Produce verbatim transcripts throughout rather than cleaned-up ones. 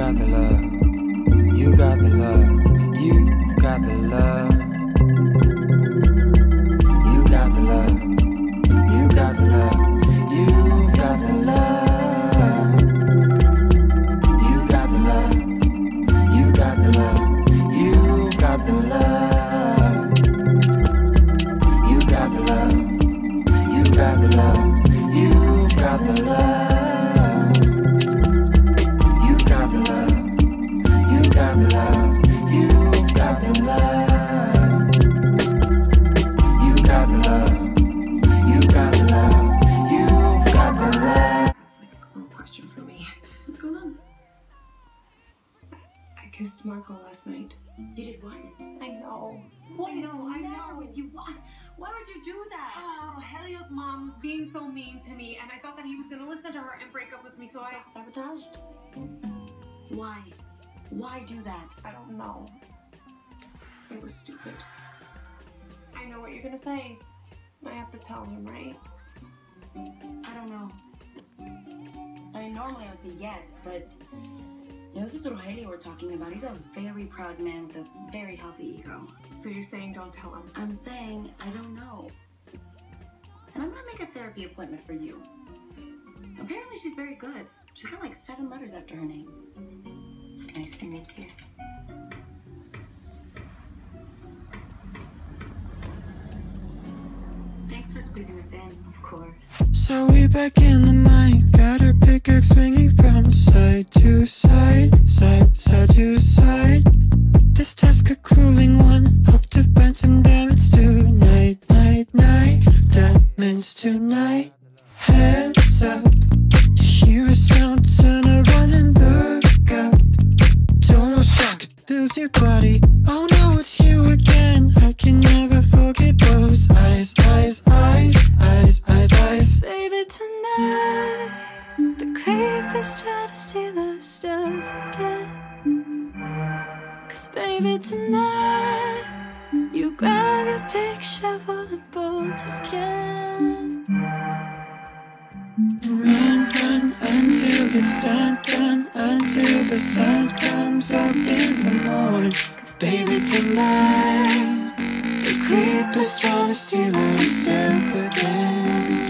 got the love. You got the love. You got the love. You got the love. You got the love. You got the love. You got the love. You got the love. You got the love. You got the love. You got the love. You got the love. You got the love. You got the love. You got the love. You got the love. You got the love. You've got the love. One question for me. What's going on? I kissed Marco last night. You did what? I know. What? I know, I know. You what? Why would you do that? Oh, Helio's mom was being so mean to me, and I thought that he was gonna listen to her and break up with me, so I Self-sabotaged? Why? Why do that? I don't know. It was stupid. I know what you're gonna say. I have to tell him, right? I don't know. I mean, normally I would say yes, but you know, this is what Helio we're talking about. He's a very proud man with a very healthy ego. So you're saying don't tell him? I'm saying I don't know. And I'm gonna make a therapy appointment for you. Apparently she's very good. She's got like seven letters after her name. It's nice to meet you. Thanks for squeezing us in, of course. So we back in the mic, got our pickaxe swinging from side to side, side, side to side. This task a cooling one, hope to find some diamonds tonight, night, night, diamonds tonight. Heads up, you hear a sound, turn around and look up. Total shock, it fills your body. Oh no, it's you again. I can never forget those eyes, eyes, eyes, eyes, eyes, eyes. Baby, tonight the creep is trying to steal our stuff again. Cause baby, tonight you grab your big shovel and bolt again. And run, run until it's done, done, until the sun comes up in the morning. Cause baby, tonight the creep is trying to steal our stuff again.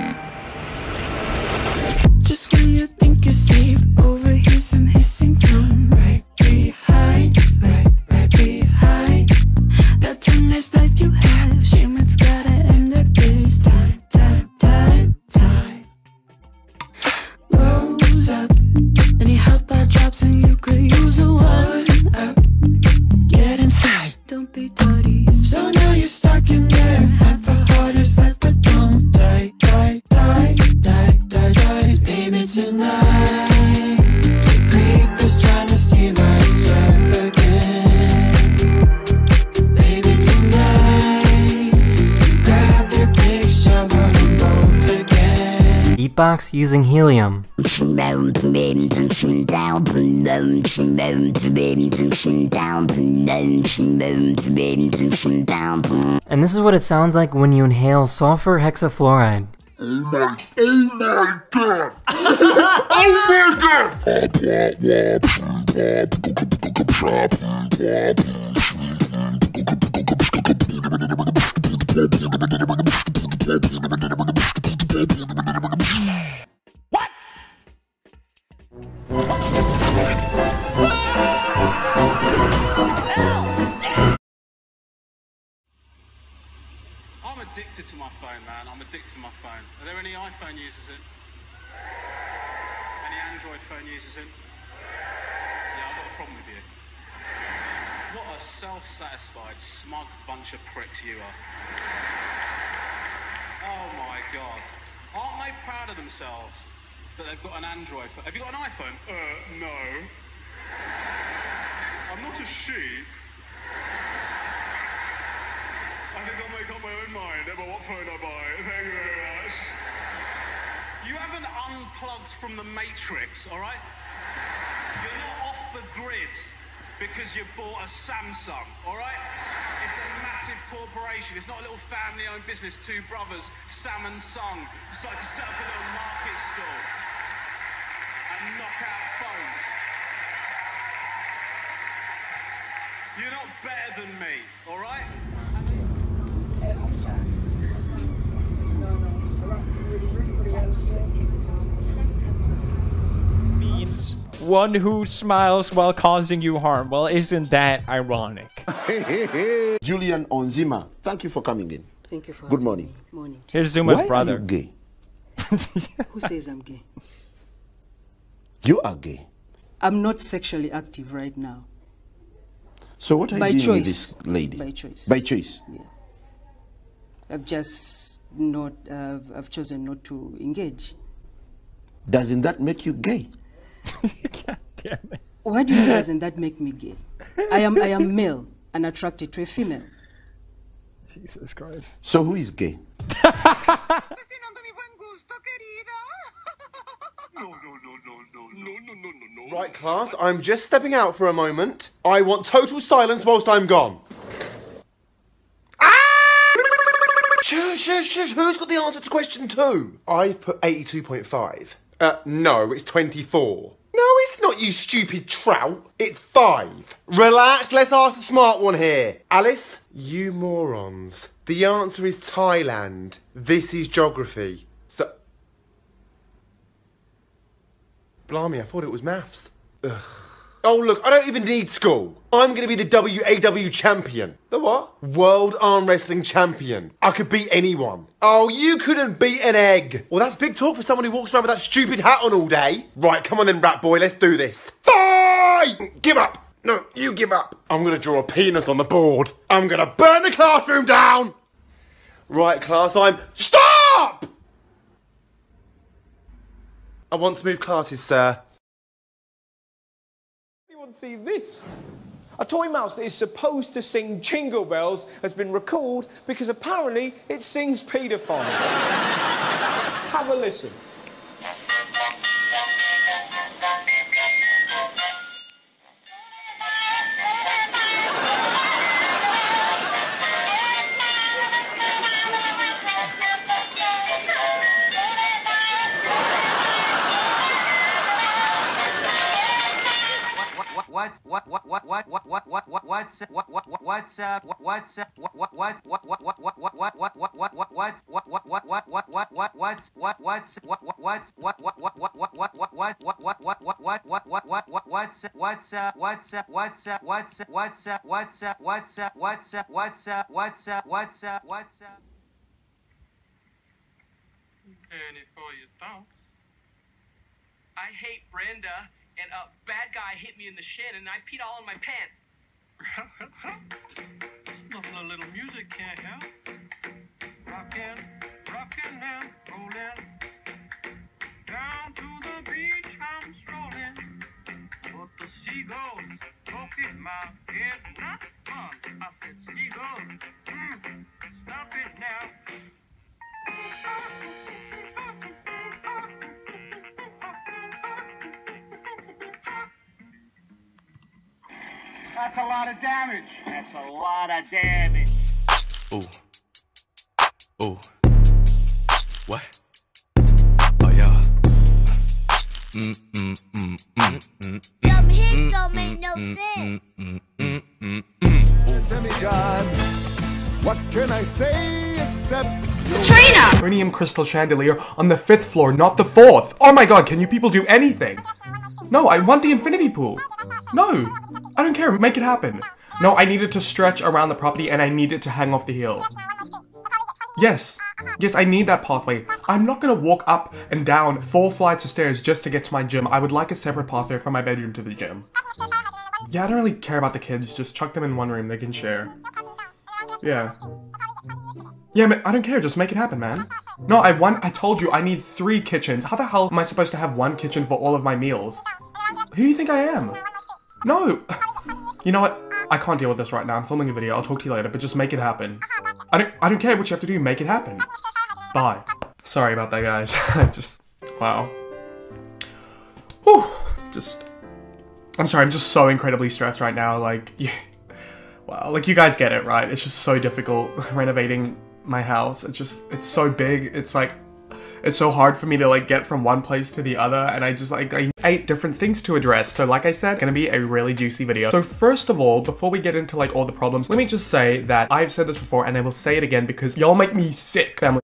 Just when you think you're safe, overhear some hissing from right behind, right, right behind. That tonight's life you have, shame it's gotta end at this time, time, time, time. Rose up, any help I drops and you could use a one up. Get inside, don't be dirty. So now you're stuck in there, half a heart is left, but don't die, die, die, die, die, die. 'Cause baby, tonight the creep is trying to steal our stuff again. 'Cause baby, tonight you grab your big shovel and bolt again. Beatbox using helium. And this is what it sounds like when you inhale sulfur hexafluoride. Oh my, oh my god! Oh What? I'm addicted to my phone, man. I'm addicted to my phone. Are there any iPhone users in? Any Android phone users in? Yeah, I've got a problem with you. What a self-satisfied, smug bunch of pricks you are. Oh my God. Aren't they proud of themselves that they've got an Android phone? Have you got an iPhone? Uh, no. I'm not a sheep. I think I'll make up my own mind about what phone I buy. Thank you very much. You haven't unplugged from the Matrix, all right? You're not off the grid because you bought a Samsung, all right? It's a massive corporation. It's not a little family-owned business. Two brothers, Sam and Sung, decided to set up a little market stall and knock out phones. You're not better than me, all right? Means one who smiles while causing you harm. Well, isn't that ironic? Julian Onzima, thank you for coming in. Thank you for Good morning. Me. Morning. Here's Zuma's Why brother. Are you gay? Who says I'm gay? You are gay. I'm not sexually active right now. So what are By you doing with choice. this lady? By choice. By choice. Yeah. I've just not. Uh, I've chosen not to engage. Doesn't that make you gay? God damn it. Why do you mean doesn't that make me gay? I am. I am male and attracted to a female. Jesus Christ. So who is gay? No, no, no, no, no, no, no, no, no, no. Right, class, I'm just stepping out for a moment. I want total silence whilst I'm gone. Ah! Shush, shush, shush. Who's got the answer to question two? I've put eighty-two point five. Uh, no, it's twenty-four. No, it's not, you stupid trout. It's five. Relax, let's ask the smart one here. Alice, you morons. The answer is Thailand. This is geography. So... Blimey, I thought it was maths. Ugh. Oh, look, I don't even need school. I'm going to be the W A W champion. The what? World Arm Wrestling Champion. I could beat anyone. Oh, you couldn't beat an egg. Well, that's big talk for someone who walks around with that stupid hat on all day. Right, come on then, rat boy, let's do this. Fight! Give up. No, you give up. I'm going to draw a penis on the board. I'm going to burn the classroom down. Right, class, I'm... Stop! I want to move classes, sir. Anyone see this? A toy mouse that is supposed to sing Jingle Bells has been recalled because apparently it sings paedophile. Have a listen. What's what what what what what what what what what's what what what what's uh what what's what what what what what what what what what what what what what's what what what what what what what what's what what's what what what's what what what what what what what what what what what what what what what what what what's what's uh what's uh what's uh what's uh what's uh what's uh what's uh what's uh what's uh what's uh what's uh what's uh Penny for your thoughts. I hate Brenda. And a bad guy hit me in the shin, and I peed all in my pants. Nothing a little music can't help. Rockin', rockin' and rollin'. Down to the beach I'm strolling. But the seagulls poking my head, not fun. I said, seagulls, mm, stop it now. That's a lot of damage. That's a lot of damage. Ooh. Ooh. What? Oh, yeah. Mm, mm, mm, mm, mm. Some hits don't make no sense. Mm, mm, mm, mm. Demigod, what can I say except... Trainer! Cranium crystal chandelier on the fifth floor, not the fourth. Oh my god, can you people do anything? No, I want the infinity pool. No, I don't care, make it happen. No, I need it to stretch around the property and I need it to hang off the hill. Yes, yes, I need that pathway. I'm not gonna walk up and down four flights of stairs just to get to my gym. I would like a separate pathway from my bedroom to the gym. Yeah, I don't really care about the kids, just chuck them in one room, they can share. Yeah. Yeah, man, I don't care, just make it happen, man. No, I want- I told you I need three kitchens. How the hell am I supposed to have one kitchen for all of my meals? Who do you think I am? No! You know what? I can't deal with this right now. I'm filming a video. I'll talk to you later, but just make it happen. I don't- I don't care what you have to do, make it happen. Bye. Sorry about that, guys. I just- wow. Whew. Just- I'm sorry, I'm just so incredibly stressed right now, like- yeah. Wow, like you guys get it, right? It's just so difficult renovating my house. It's just, it's so big. It's like, It's so hard for me to like get from one place to the other, and I just like I eight different things to address. So like I said, gonna be a really juicy video. So first of all, before we get into like all the problems, let me just say that I've said this before and I will say it again because y'all make me sick, family.